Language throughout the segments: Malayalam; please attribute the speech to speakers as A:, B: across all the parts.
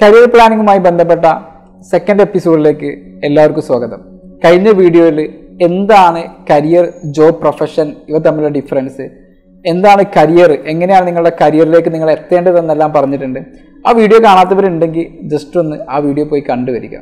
A: കരിയർ പ്ലാനിങ്ങുമായി ബന്ധപ്പെട്ട സെക്കൻഡ് എപ്പിസോഡിലേക്ക് എല്ലാവർക്കും സ്വാഗതം. കഴിഞ്ഞ വീഡിയോയിൽ എന്താണ് കരിയർ, ജോബ്, പ്രൊഫഷൻ ഇവ തമ്മിലുള്ള ഡിഫറൻസ്, എന്താണ് കരിയർ, എങ്ങനെയാണ് നിങ്ങളുടെ കരിയറിലേക്ക് നിങ്ങൾ എത്തേണ്ടതെന്നെല്ലാം പറഞ്ഞിട്ടുണ്ട്. ആ വീഡിയോ കാണാത്തവരുണ്ടെങ്കിൽ ജസ്റ്റ് ഒന്ന് ആ വീഡിയോ പോയി കണ്ടുവരിക.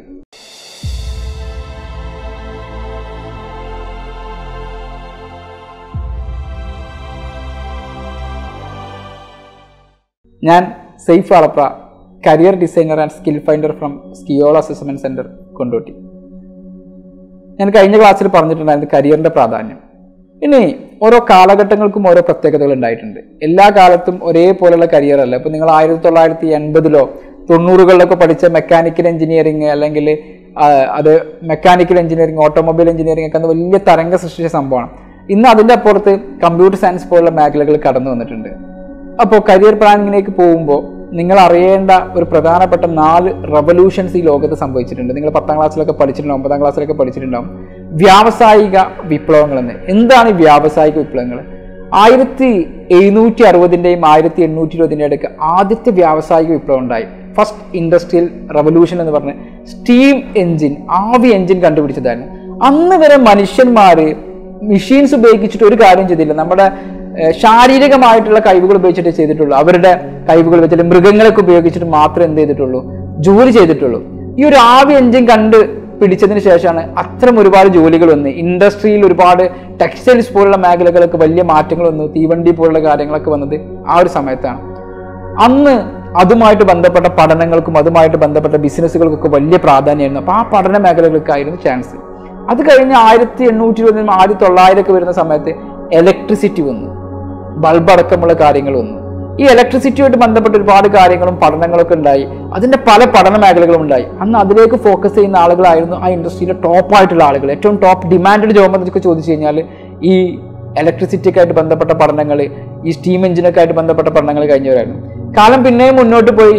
A: ഞാൻ Saif Valapra, career designer and skill finder from SKIOLO assessment centre, Kondotty. ഞാൻ കഴിഞ്ഞ ക്ലാസ്സിൽ പറഞ്ഞിട്ടുണ്ടായിരുന്നു കരിയറിന്റെ പ്രാധാന്യം. ഇനി ഓരോ കാലഘട്ടങ്ങൾക്കും ഓരോ പ്രത്യേകതകൾ ഉണ്ടായിട്ടുണ്ട്. എല്ലാ കാലത്തും ഒരേപോലെയുള്ള കരിയർ അല്ല. ഇപ്പൊ നിങ്ങൾ 1980-ലോ 90-കളിലൊക്കെ പഠിച്ച മെക്കാനിക്കൽ എഞ്ചിനീയറിംഗ്, അല്ലെങ്കിൽ അത് മെക്കാനിക്കൽ എഞ്ചിനീയറിംഗ്, ഓട്ടോമൊബൈൽ എഞ്ചിനീയറിംഗ് ഒക്കെ വലിയ തരംഗം സൃഷ്ടിച്ച സംഭവമാണ്. ഇന്ന് അതിൻ്റെ അപ്പുറത്ത് കമ്പ്യൂട്ടർ സയൻസ് പോലുള്ള മേഖലകൾ കടന്നു വന്നിട്ടുണ്ട്. അപ്പോൾ കരിയർ പ്ലാനിങ്ങിലേക്ക് പോകുമ്പോൾ നിങ്ങൾ അറിയേണ്ട ഒരു പ്രധാനപ്പെട്ട 4 റവല്യൂഷൻസ് ഈ ലോകത്ത് സംഭവിച്ചിട്ടുണ്ട്. നിങ്ങൾ 10ാം ക്ലാസ്സിലൊക്കെ പഠിച്ചിട്ടുണ്ടാവും, 10ാം ക്ലാസ്സിലൊക്കെ പഠിച്ചിട്ടുണ്ടാവും. വ്യാവസായിക വിപ്ലവങ്ങളെന്ന്. എന്താണ് ഈ വ്യാവസായിക വിപ്ലവങ്ങൾ? 1760-ന്റെയും 1820-ന്റെയും ഇടയ്ക്ക് ആദ്യത്തെ വ്യാവസായിക വിപ്ലവം ഉണ്ടായി. ഫസ്റ്റ് ഇൻഡസ്ട്രിയൽ റവല്യൂഷൻ എന്ന് പറഞ്ഞ് സ്റ്റീം എഞ്ചിൻ, ആവി എഞ്ചിൻ കണ്ടുപിടിച്ചതായിരുന്നു. അന്ന് വരെ മനുഷ്യന്മാർ മെഷീൻസ് ഉപയോഗിച്ചിട്ട് ഒരു കാര്യം ചെയ്തില്ല. നമ്മുടെ ശാരീരികമായിട്ടുള്ള കഴിവുകൾ ഉപയോഗിച്ചിട്ട് ചെയ്തിട്ടുള്ളൂ. അവരുടെ കഴിവുകൾ വെച്ചിട്ട് മൃഗങ്ങളൊക്കെ ഉപയോഗിച്ചിട്ട് മാത്രമേ എന്ത് ചെയ്തിട്ടുള്ളൂ, ജോലി ചെയ്തിട്ടുള്ളൂ. ഈ ഒരു ആവി എഞ്ചിൻ കണ്ടുപിടിച്ചതിന് ശേഷമാണ് അത്തരം ഒരുപാട് ജോലികൾ വന്ന് ഇൻഡസ്ട്രിയിൽ ഒരുപാട് ടെക്സ്റ്റൈൽസ് പോലുള്ള മേഖലകളൊക്കെ വലിയ മാറ്റങ്ങൾ വന്നു. തീവണ്ടി പോലുള്ള കാര്യങ്ങളൊക്കെ വന്നത് ആ ഒരു സമയത്താണ്. അന്ന് അതുമായിട്ട് ബന്ധപ്പെട്ട പഠനങ്ങൾക്കും അതുമായിട്ട് ബന്ധപ്പെട്ട ബിസിനസ്സുകൾക്കൊക്കെ വലിയ പ്രാധാന്യമായിരുന്നു. അപ്പോൾ ആ പഠന മേഖലകൾക്കായിരുന്നു ചാൻസ്. അത് കഴിഞ്ഞ് 1820 1900 വരുന്ന സമയത്ത് ഇലക്ട്രിസിറ്റി വന്നു, ബൾബ് അടക്കമുള്ള കാര്യങ്ങൾ വന്നു. ഈ ഇലക്ട്രിസിറ്റിയുമായിട്ട് ബന്ധപ്പെട്ട ഒരുപാട് കാര്യങ്ങളും പഠനങ്ങളൊക്കെ ഉണ്ടായി. അതിൻ്റെ പല പഠന മേഖലകളും ഉണ്ടായി. അന്ന് അതിലേക്ക് ഫോക്കസ് ചെയ്യുന്ന ആളുകളായിരുന്നു ആ ഇൻഡസ്ട്രിയിലെ ടോപ്പായിട്ടുള്ള ആളുകൾ. ഏറ്റവും ടോപ്പ് ഡിമാൻഡ് ജോബ് എന്നൊക്കെ ചോദിച്ചു കഴിഞ്ഞാൽ ഈ ഇലക്ട്രിസിറ്റിയൊക്കെ ബന്ധപ്പെട്ട പഠനങ്ങൾ, ഈ സ്റ്റീം എഞ്ചിനൊക്കെ ആയിട്ട് ബന്ധപ്പെട്ട പഠനങ്ങൾ കഴിഞ്ഞവരായിരുന്നു. കാലം പിന്നെയും മുന്നോട്ട് പോയി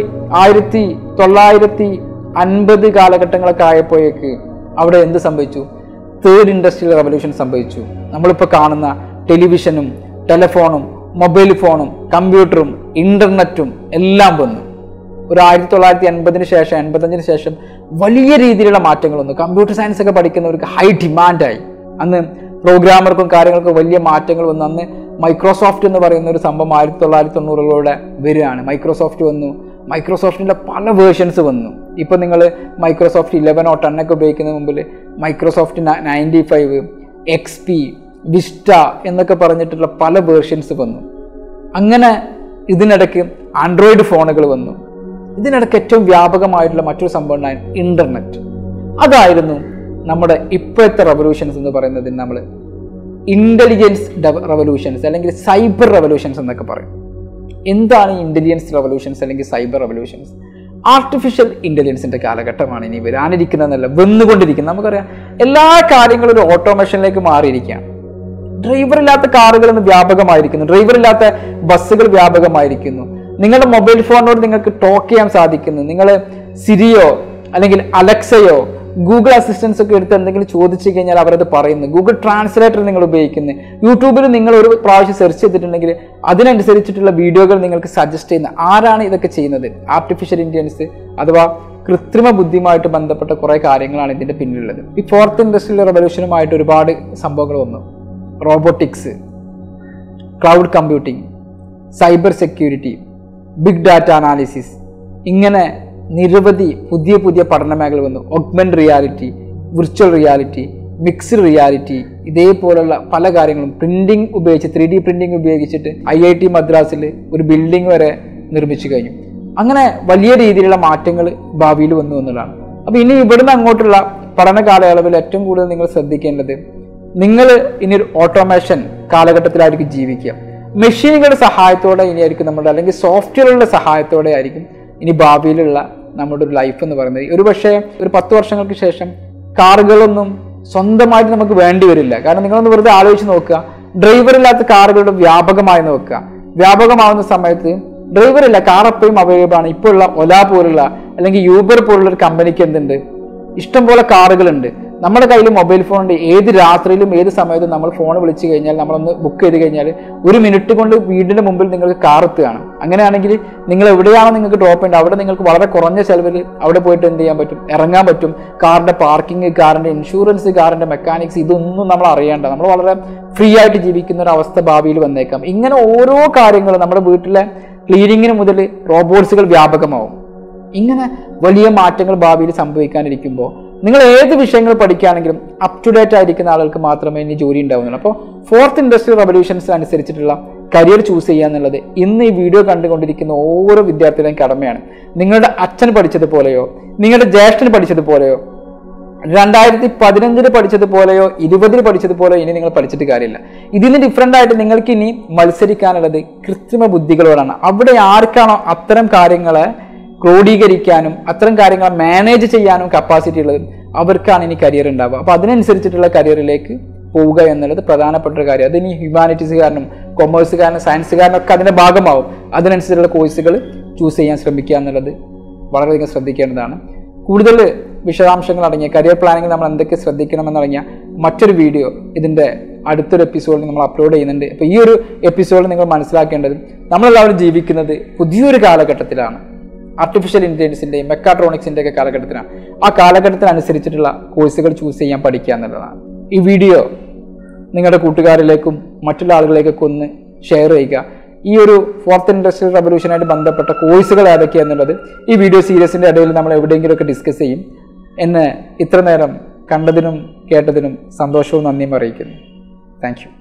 A: 1950 കാലഘട്ടങ്ങളൊക്കെ ആയപ്പോഴേക്ക് അവിടെ എന്ത് സംഭവിച്ചു? തേർഡ് ഇൻഡസ്ട്രിയൽ റവല്യൂഷൻ സംഭവിച്ചു. നമ്മളിപ്പോൾ കാണുന്ന ടെലിവിഷനും ടെലിഫോണും മൊബൈൽ ഫോണും കമ്പ്യൂട്ടറും ഇന്റർനെറ്റും എല്ലാം വന്നു. ഒരു 1980-ന് ശേഷം 85-ന് ശേഷം വലിയ രീതിയിലുള്ള മാറ്റങ്ങൾ വന്നു. കമ്പ്യൂട്ടർ സയൻസ് ഒക്കെ പഠിക്കുന്നവർക്ക് ഹൈ ഡിമാൻഡായി. അന്ന് പ്രോഗ്രാമർക്കും കാര്യങ്ങൾക്കും വലിയ മാറ്റങ്ങൾ വന്നു. അന്ന് മൈക്രോസോഫ്റ്റ് എന്ന് പറയുന്ന ഒരു സംഭവം 1990-കളുടെ വരികയാണ്. മൈക്രോസോഫ്റ്റ് വന്നു. മൈക്രോസോഫ്റ്റിൻ്റെ പല വേർഷൻസ് വന്നു. ഇപ്പം നിങ്ങൾ മൈക്രോസോഫ്റ്റ് 11 or 10 ഒക്കെ ഉപയോഗിക്കുന്ന മുമ്പിൽ മൈക്രോസോഫ്റ്റ് 95, XP, വിസ്റ്റ എന്നൊക്കെ പറഞ്ഞിട്ടുള്ള പല വേർഷൻസ് വന്നു. അങ്ങനെ ഇതിനിടയ്ക്ക് ആൻഡ്രോയിഡ് ഫോണുകൾ വന്നു. ഇതിനിടയ്ക്ക് ഏറ്റവും വ്യാപകമായിട്ടുള്ള മറ്റൊരു സംഭവം ഉണ്ടായിരുന്നു, ഇന്റർനെറ്റ്. അതായിരുന്നു നമ്മുടെ ഇപ്പോഴത്തെ റവല്യൂഷൻസ് എന്ന് പറയുന്നത്. നമ്മൾ ഇന്റലിജൻസ് റവല്യൂഷൻസ് അല്ലെങ്കിൽ സൈബർ റവല്യൂഷൻസ് എന്നൊക്കെ പറയും. എന്താണ് ഇന്റലിജൻസ് റവല്യൂഷൻസ് അല്ലെങ്കിൽ സൈബർ റവല്യൂഷൻസ്? ആർട്ടിഫിഷ്യൽ ഇന്റലിജൻസിന്റെ കാലഘട്ടമാണ് ഇനി വരാനിരിക്കുന്നതെന്നല്ല, വന്നുകൊണ്ടിരിക്കുന്നത്. നമുക്കറിയാം എല്ലാ കാര്യങ്ങളും ഒരു ഓട്ടോമേഷനിലേക്ക് മാറിയിരിക്കുകയാണ്. ഡ്രൈവറില്ലാത്ത കാറുകൾ ഇന്ന് വ്യാപകമായിരിക്കുന്നു. ഡ്രൈവറില്ലാത്ത ബസ്സുകൾ വ്യാപകമായിരിക്കുന്നു. നിങ്ങളുടെ മൊബൈൽ ഫോണിനോട് നിങ്ങൾക്ക് ടോക്ക് ചെയ്യാൻ സാധിക്കുന്നു. നിങ്ങൾ സിരിയോ അല്ലെങ്കിൽ അലക്സയോ ഗൂഗിൾ അസിസ്റ്റൻസ് ഒക്കെ എടുത്ത് എന്തെങ്കിലും ചോദിച്ചു കഴിഞ്ഞാൽ അവരത് പറയുന്നു. ഗൂഗിൾ ട്രാൻസ്ലേറ്റർ നിങ്ങൾ ഉപയോഗിക്കുന്നു. യൂട്യൂബിൽ നിങ്ങൾ ഒരു പ്രാവശ്യം സെർച്ച് ചെയ്തിട്ടുണ്ടെങ്കിൽ അതിനനുസരിച്ചിട്ടുള്ള വീഡിയോകൾ നിങ്ങൾക്ക് സജസ്റ്റ് ചെയ്യുന്ന ആരാണ് ഇതൊക്കെ ചെയ്യുന്നത്? ആർട്ടിഫിഷ്യൽ ഇന്റലിജൻസ് അഥവാ കൃത്രിമ ബുദ്ധിയുമായിട്ട് ബന്ധപ്പെട്ട കുറേ കാര്യങ്ങളാണ് ഇതിൻ്റെ പിന്നിലുള്ളത്. ഈ 4th ഇൻഡസ്ട്രിയൽ റവല്യൂഷനുമായിട്ട് ഒരുപാട് സംഭവങ്ങൾ വന്നു. Robotics, cloud computing, cyber security, big data analysis, ഇങ്ങനെ നിരവധി പുതിയ പുതിയ പഠന മേഖല വന്നു. Augment reality, virtual reality, mixed reality, ഇതേപോലുള്ള പല കാര്യങ്ങളും. പ്രിന്റിംഗ് ഉപയോഗിച്ച് 3D പ്രിന്റിംഗ് ഉപയോഗിച്ചിട്ട് IIT മദ്രാസിൽ ഒരു ബിൽഡിംഗ് വരെ നിർമ്മിച്ചു കഴിഞ്ഞു. അങ്ങനെ വലിയ രീതിയിലുള്ള മാറ്റങ്ങൾ ഭാവിയിൽ വന്നു എന്നുള്ളതാണ്. അപ്പോൾ ഇനി ഇവിടുന്ന് അങ്ങോട്ടുള്ള പഠന കാലയളവിൽ ഏറ്റവും കൂടുതൽ നിങ്ങൾ ശ്രദ്ധിക്കേണ്ടത്, നിങ്ങൾ ഇനി ഒരു ഓട്ടോമേഷൻ കാലഘട്ടത്തിലായിരിക്കും ജീവിക്കുക. മെഷീനുകളുടെ സഹായത്തോടെ ഇനിയായിരിക്കും നമ്മുടെ, അല്ലെങ്കിൽ സോഫ്റ്റ്വെയറുകളുടെ സഹായത്തോടെ ആയിരിക്കും ഇനി ഭാവിയിലുള്ള നമ്മുടെ ഒരു ലൈഫ് എന്ന് പറയുന്നത്. ഒരു പക്ഷേ ഒരു 10 വർഷങ്ങൾക്ക് ശേഷം കാറുകളൊന്നും സ്വന്തമായിട്ട് നമുക്ക് വേണ്ടി വരില്ല. കാരണം നിങ്ങളൊന്ന് വെറുതെ ആലോചിച്ച് നോക്കുക, ഡ്രൈവറില്ലാത്ത കാറുകളുടെ വ്യാപകമായി നോക്കുക. വ്യാപകമാവുന്ന സമയത്ത് ഡ്രൈവറില്ല, കാർ എപ്പോഴും അവൈലബിൾ ആണ്. ഇപ്പോൾ ഉള്ള ഒല പോലുള്ള അല്ലെങ്കിൽ യൂബർ പോലുള്ള ഒരു കമ്പനിക്ക് എന്തുണ്ട്, ഇഷ്ടംപോലെ കാറുകളുണ്ട്. നമ്മുടെ കയ്യിൽ മൊബൈൽ ഫോൺ ഉണ്ട്. ഏത് രാത്രിയിലും ഏത് സമയത്തും നമ്മൾ ഫോൺ വിളിച്ചു കഴിഞ്ഞാൽ, നമ്മളൊന്ന് ബുക്ക് ചെയ്ത് കഴിഞ്ഞാൽ 1 മിനിറ്റ് കൊണ്ട് വീടിൻ്റെ മുമ്പിൽ നിങ്ങൾക്ക് കാർ എത്തുകയാണ്. അങ്ങനെയാണെങ്കിൽ നിങ്ങൾ എവിടെയാണോ നിങ്ങൾക്ക് ഡ്രോപ്പ് ചെയ്യേണ്ടത് അവിടെ നിങ്ങൾക്ക് വളരെ കുറഞ്ഞ ചെലവിൽ അവിടെ പോയിട്ട് എന്ത് ചെയ്യാൻ പറ്റും, ഇറങ്ങാൻ പറ്റും. കാറിൻ്റെ പാർക്കിംഗ്, കാറിൻ്റെ ഇൻഷുറൻസ്, കാറിൻ്റെ മെക്കാനിക്സ് ഇതൊന്നും നമ്മൾ അറിയേണ്ട. നമ്മൾ വളരെ ഫ്രീ ആയിട്ട് ജീവിക്കുന്ന ഒരു അവസ്ഥ ഭാവിയിൽ വന്നേക്കാം. ഇങ്ങനെ ഓരോ കാര്യങ്ങളും നമ്മുടെ വീട്ടിലെ ക്ലീനിങ്ങിന് മുതൽ റോബോട്ട്സുകൾ വ്യാപകമാവും. ഇങ്ങനെ വലിയ മാറ്റങ്ങൾ ഭാവിയിൽ സംഭവിക്കാനിരിക്കുമ്പോൾ നിങ്ങൾ ഏത് വിഷയങ്ങൾ പഠിക്കുകയാണെങ്കിലും അപ് ടു ഡേറ്റ് ആയിരിക്കുന്ന ആളുകൾക്ക് മാത്രമേ ഇനി ജോലി ഉണ്ടാവുന്നുള്ളൂ. അപ്പോൾ 4th ഇൻഡസ്ട്രിയൽ റവല്യൂഷൻസ് അനുസരിച്ചിട്ടുള്ള കരിയർ ചൂസ് ചെയ്യുക എന്നുള്ളത് ഇന്ന് ഈ വീഡിയോ കണ്ടുകൊണ്ടിരിക്കുന്ന ഓരോ വിദ്യാർത്ഥികളുടെയും കടമയാണ്. നിങ്ങളുടെ അച്ഛൻ പഠിച്ചതുപോലെയോ നിങ്ങളുടെ ജ്യേഷ്ഠന് പഠിച്ചതുപോലെയോ 2015 പഠിച്ചതുപോലെയോ 20 പഠിച്ചതുപോലെയോ ഇനി നിങ്ങൾ പഠിച്ചിട്ട് കാര്യമില്ല. ഇതിന് ഡിഫറൻ്റ് ആയിട്ട് നിങ്ങൾക്ക് ഇനി മത്സരിക്കാനുള്ളത് കൃത്രിമ ബുദ്ധികളോടാണ്. അവിടെ ആർക്കാണോ അത്തരം കാര്യങ്ങളെ ക്രോഡീകരിക്കാനും അത്തരം കാര്യങ്ങൾ മാനേജ് ചെയ്യാനും കപ്പാസിറ്റി ഉള്ളത് അവർക്കാണ് ഇനി കരിയർ ഉണ്ടാവുക. അപ്പോൾ അതിനനുസരിച്ചിട്ടുള്ള കരിയറിലേക്ക് പോവുക എന്നുള്ളത് പ്രധാനപ്പെട്ട ഒരു കാര്യം. അതിനി ഹ്യൂമാനിറ്റീസുകാരനും കൊമേഴ്സുകാരനും സയൻസുകാരനും ഒക്കെ അതിൻ്റെ ഭാഗമാവും. അതിനനുസരിച്ചുള്ള കോഴ്സുകൾ ചൂസ് ചെയ്യാൻ ശ്രമിക്കുക എന്നുള്ളത് വളരെയധികം ശ്രദ്ധിക്കേണ്ടതാണ്. കൂടുതൽ വിശദാംശങ്ങൾ അടങ്ങിയ കരിയർ പ്ലാനിങ്ങിൽ നമ്മൾ എന്തൊക്കെ ശ്രദ്ധിക്കണമെന്നടങ്ങിയ മറ്റൊരു വീഡിയോ ഇതിൻ്റെ അടുത്തൊരു എപ്പിസോഡിൽ നമ്മൾ അപ്ലോഡ് ചെയ്യുന്നുണ്ട്. അപ്പോൾ ഈ ഒരു എപ്പിസോഡിൽ നിങ്ങൾ മനസ്സിലാക്കേണ്ടത് നമ്മളെല്ലാവരും ജീവിക്കുന്നത് പുതിയൊരു കാലഘട്ടത്തിലാണ്. ആർട്ടിഫിഷ്യൽ ഇൻ്റലിജൻസിൻ്റെയും മെക്കാട്രോണിക്സിൻ്റെ ഒക്കെ കാലഘട്ടത്തിലാണ്. ആ കാലഘട്ടത്തിനനുസരിച്ചിട്ടുള്ള കോഴ്സുകൾ ചൂസ് ചെയ്യാൻ പഠിക്കുക എന്നുള്ളതാണ്. ഈ വീഡിയോ നിങ്ങളുടെ കൂട്ടുകാരിലേക്കും മറ്റുള്ള ആളുകളിലേക്കൊക്കെ ഒന്ന് ഷെയർ ചെയ്യുക. ഈ ഒരു 4th ഇൻഡസ്ട്രിയൽ റവല്യൂഷനായിട്ട് ബന്ധപ്പെട്ട കോഴ്സുകൾ ഏതൊക്കെയാണെന്നുള്ളത് ഈ വീഡിയോ സീരീസിൻ്റെ ഇടയിൽ നമ്മൾ എവിടെയെങ്കിലുമൊക്കെ ഡിസ്കസ് ചെയ്യും. എന്നെ ഇത്ര നേരം കണ്ടതിനും കേട്ടതിനും സന്തോഷവും നന്ദിയും അറിയിക്കുന്നു. Thank U.